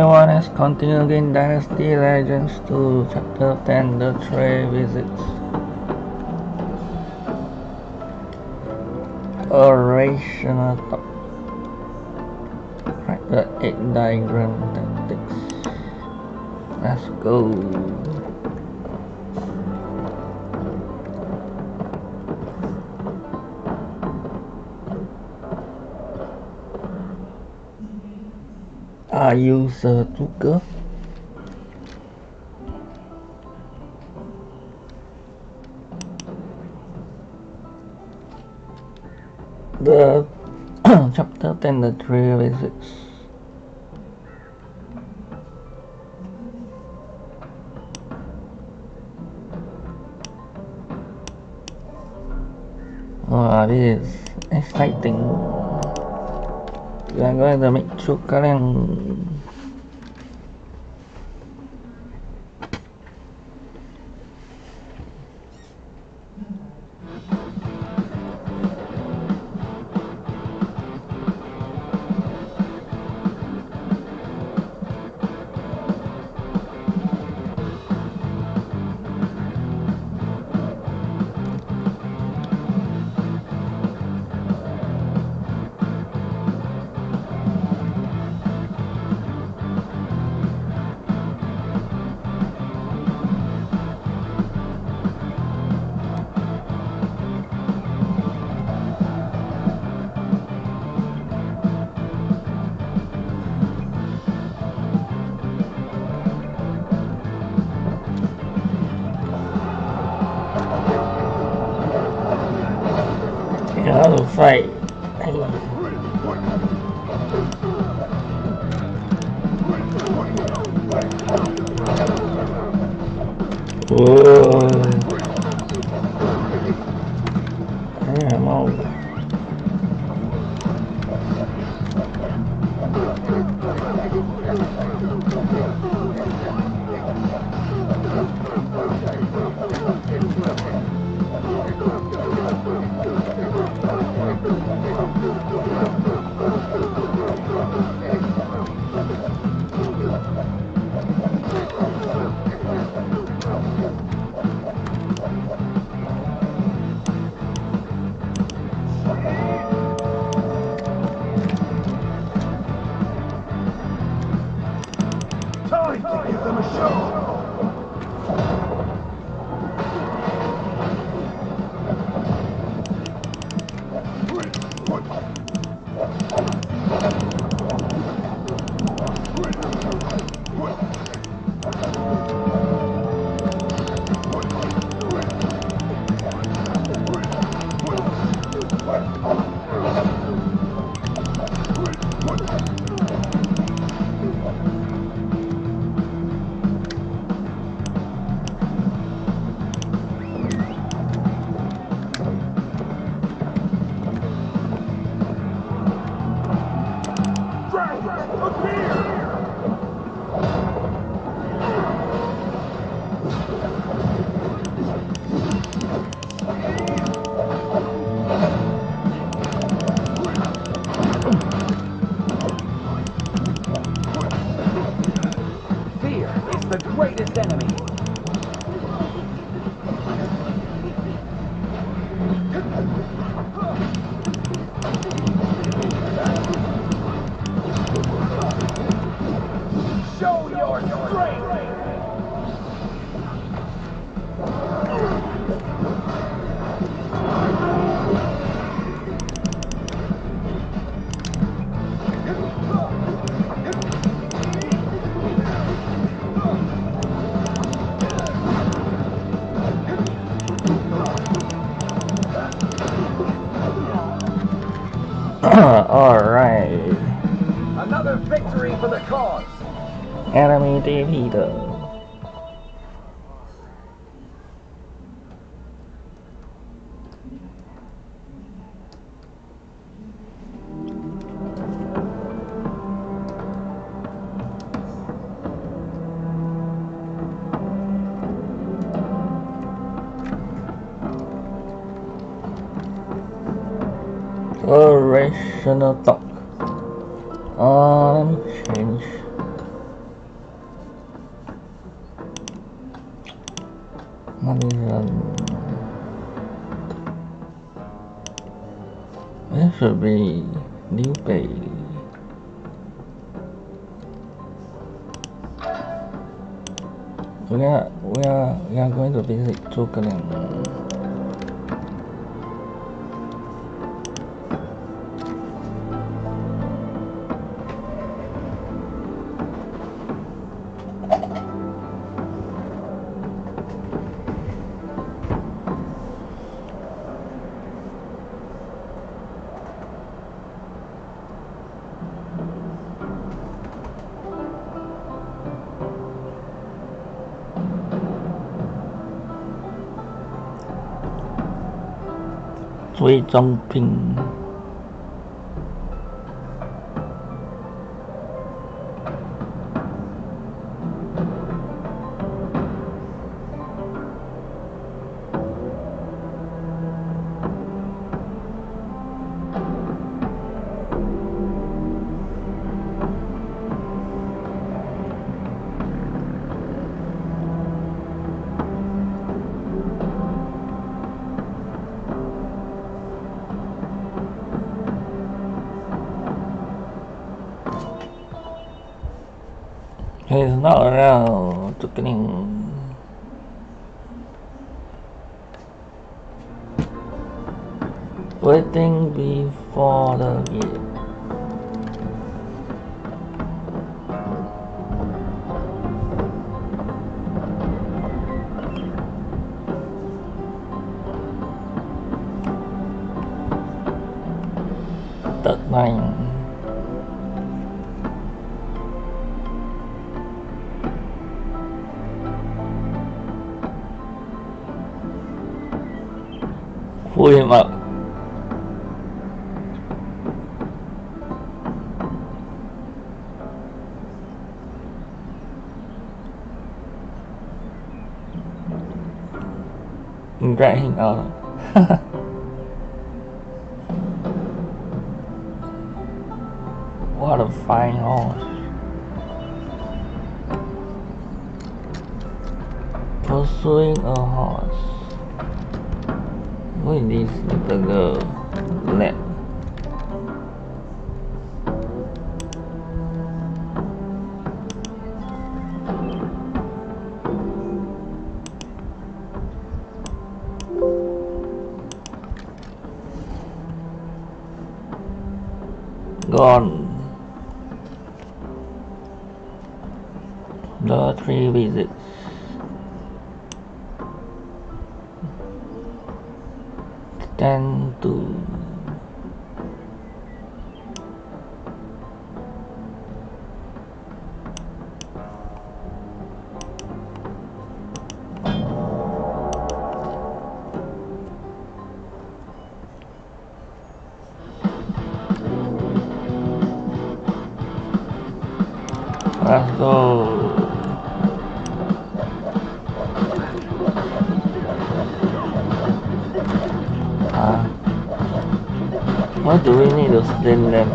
everyone is continuing Dynasty Legends 2 Chapter 10 The Trey Visits. Orational Talk. Right, the 8 diagram tactics. Let's go. Are you Sir Tucker? The chapter 10 The Trey Visits. This is exciting. We are going to make sure kalian how to fight. Whoa. I'm out. Time to give them a show! Fear is the greatest enemy. Show your strength! Alright. Another victory for the cause! Enemy defeated. Orational Talk. Let me change It should be New Bay. We are going to visit Zhugeling. Three jumping. He's not around Zhugeling. Waiting before the gate. Third line. Pull him up. Drag him out. What a fine horse. Pursuing a horse. Who is this little girl? Let. Gone. The 3 visits. Stand to. Let's go. Why do we need to stain them?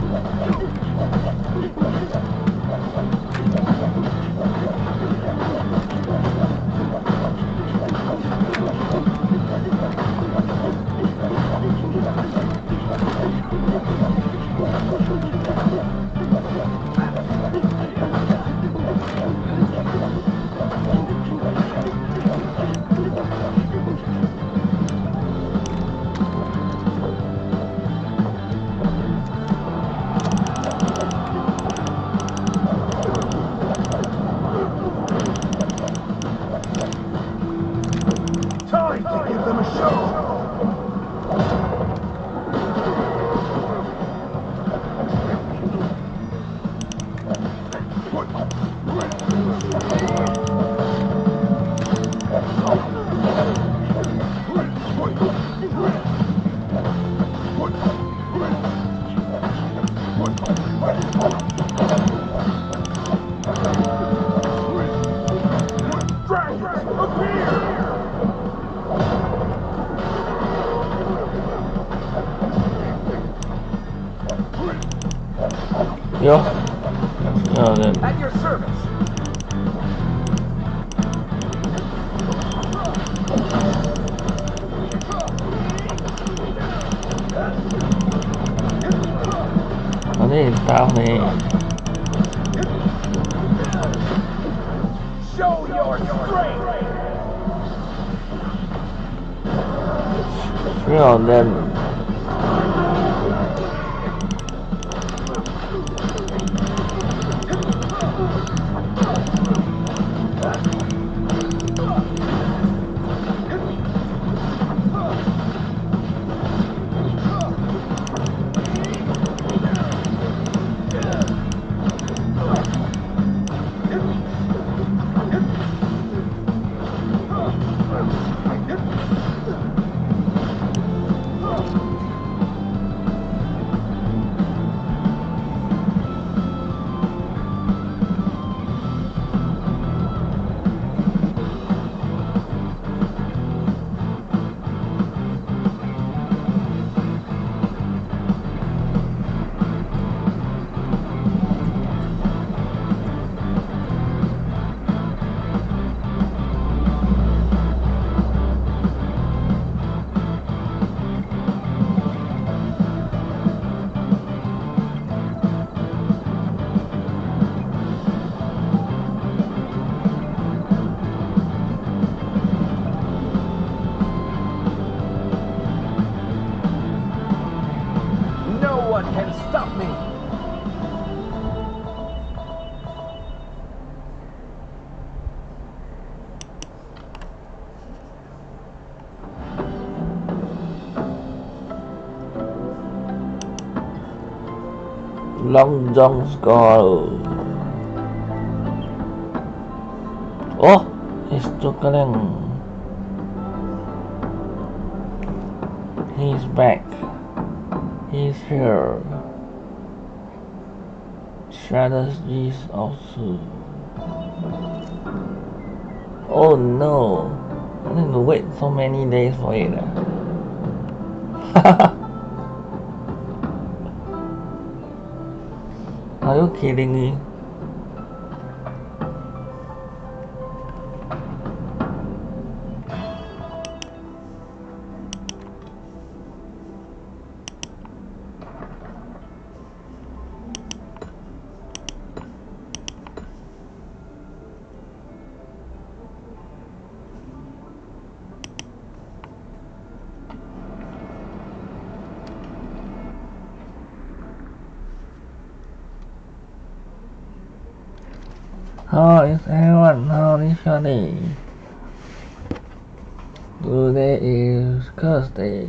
Time to give them a show! Dragons, appear! Yo. Oh, At your service! นี่ตามนี่ Show your strength. Show them. No one can stop me. Long John Skull. Oh, it's Jokerang. He's back. He's here. Shadows is also. Oh no! I need to wait so many days for it. Are you kidding me? How is everyone? How is your day? Today is Thursday.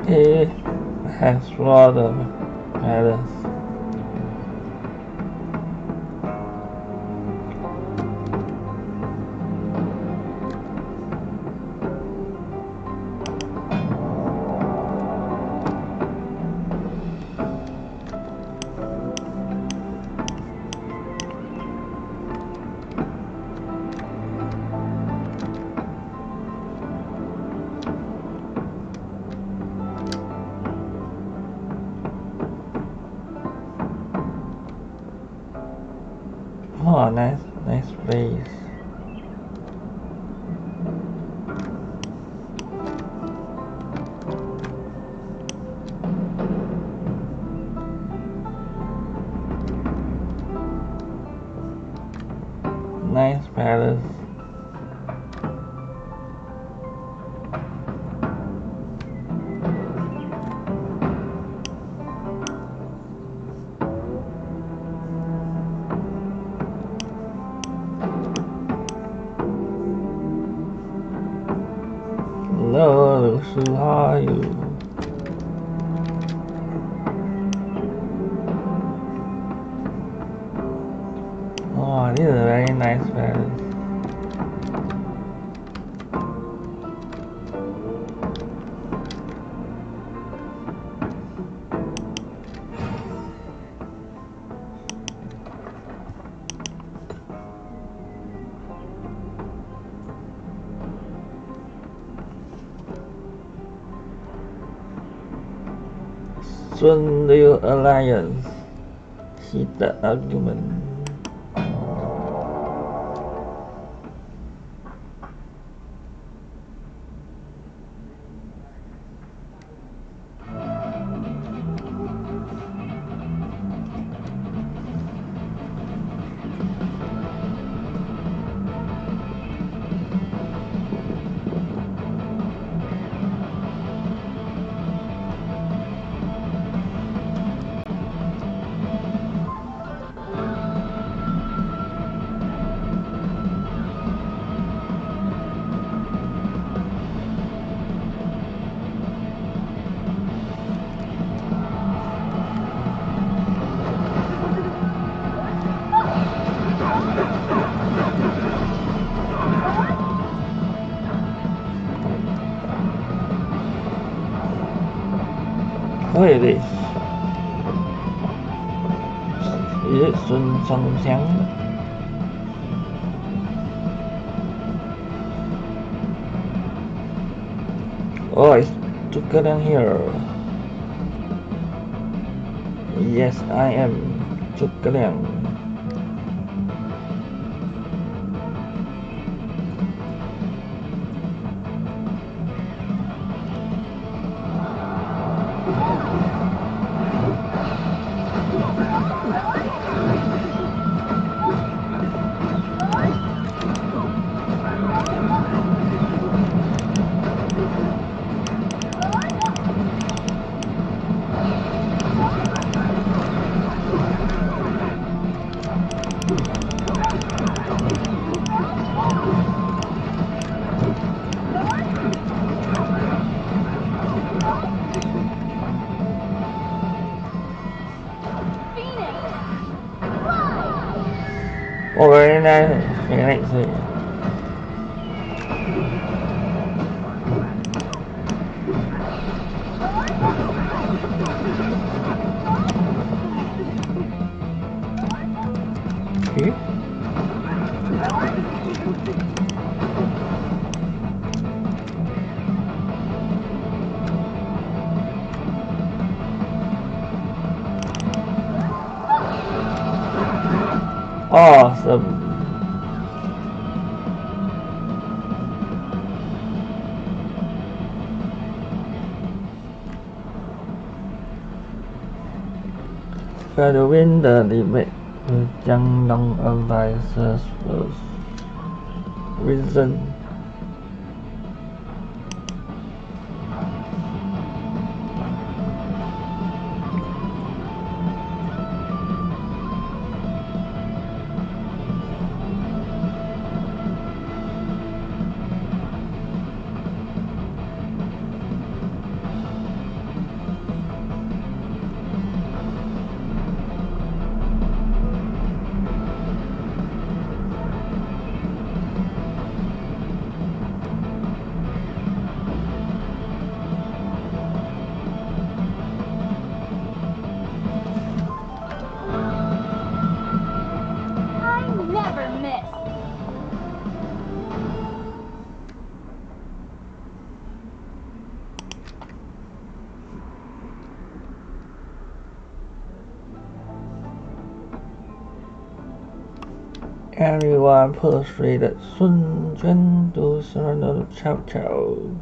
He has explored the palace. Oh, nice place. Nice palace. Hello, Lucy, how are you? Oh, this is a very nice palace. Sunil Alliance. Heated argument. What is this? Is it Sun Songxiang? Oh, it's Zhuge Liang here. Yes, I am Zhuge Liang. Oh, very nice. Very nice. Okay. Awesome. Try to win the debate with Jiangdong Alliance's reason. Everyone persuaded Sun Quan to surrender to Cao Cao.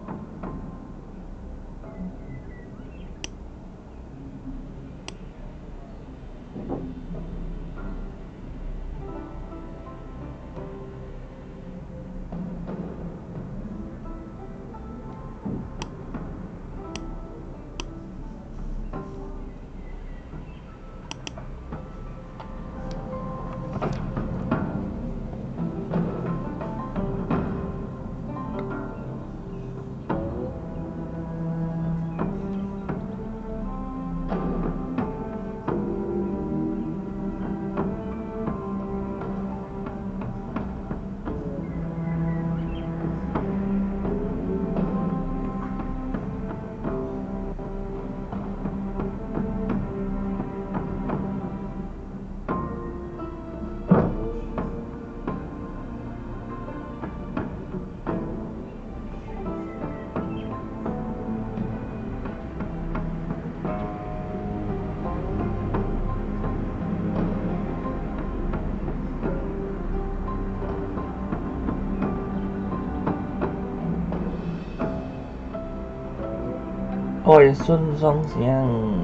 Ôi Xuân Song Xiang.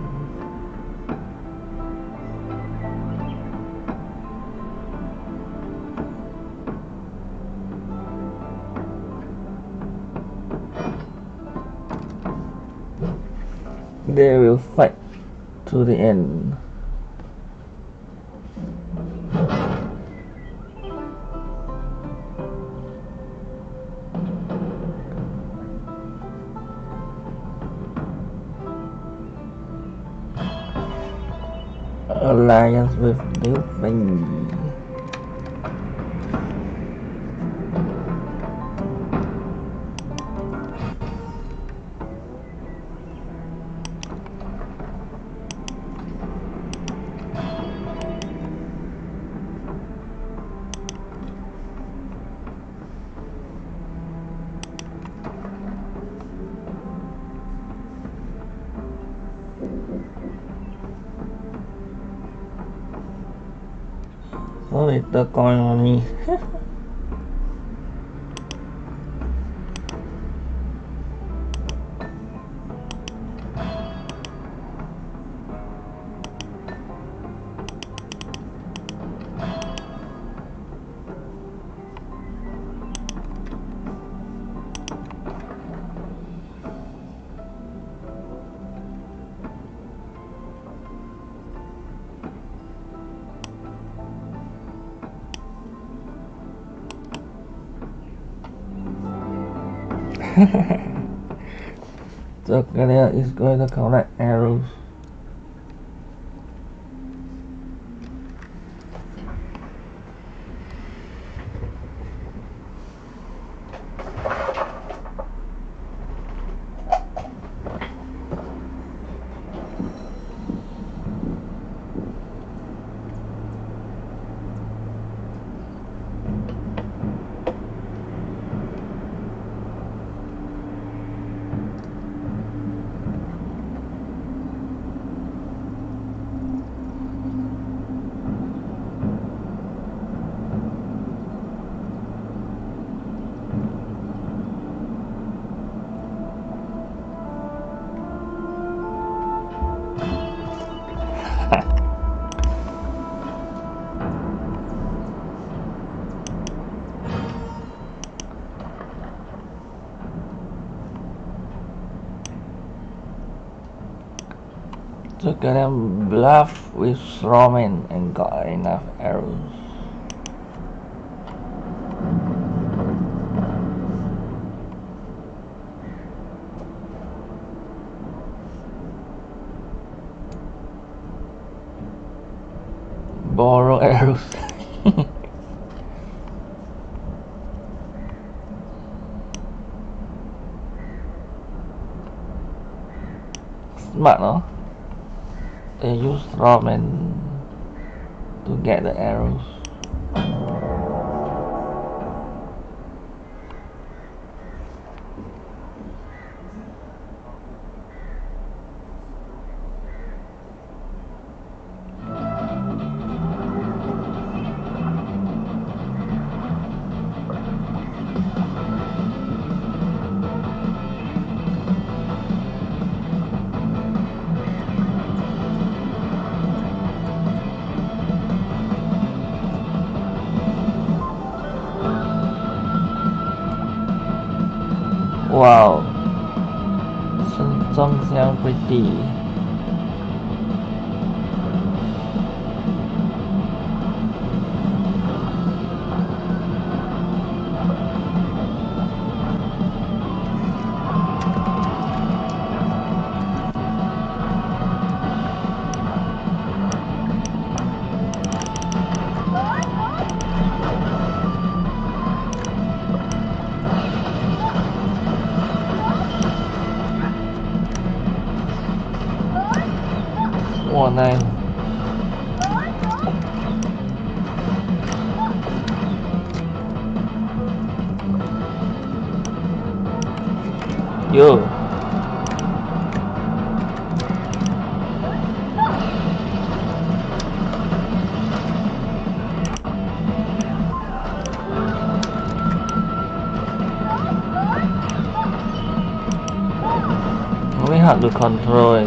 They will fight to the end. Alliance with Liu Feng. Số little coin on me. So Galia is going to collect arrows. So Galia bluff with Roman and got enough arrows. Borrow arrows. Smart, no? They use Roman to get the arrows. Wow, Shin Song Xiang pretty. Mùa này chưa mới học được control.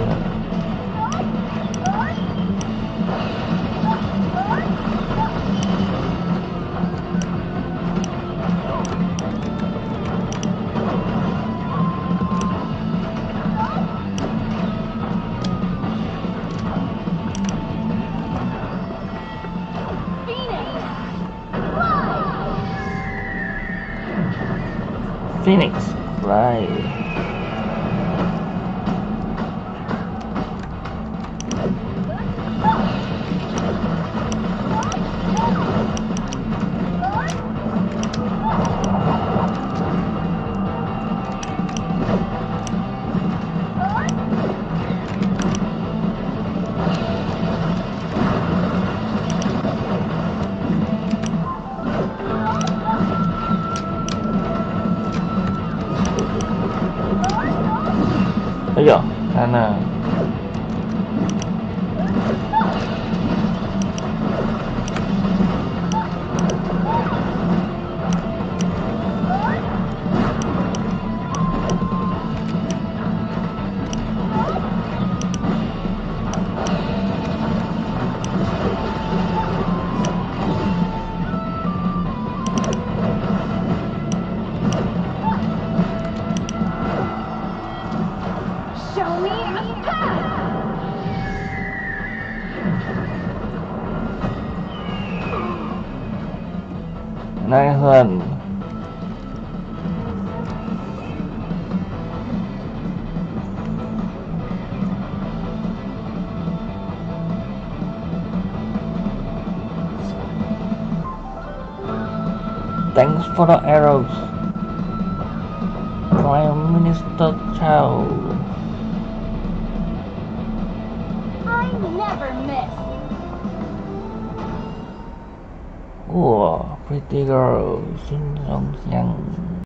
Phoenix, right. Bây giờ Anna Show me a path! Nathan. Thanks for the arrows, Prime Minister Chow. I never miss. Pretty girl, Shin Song Xiang.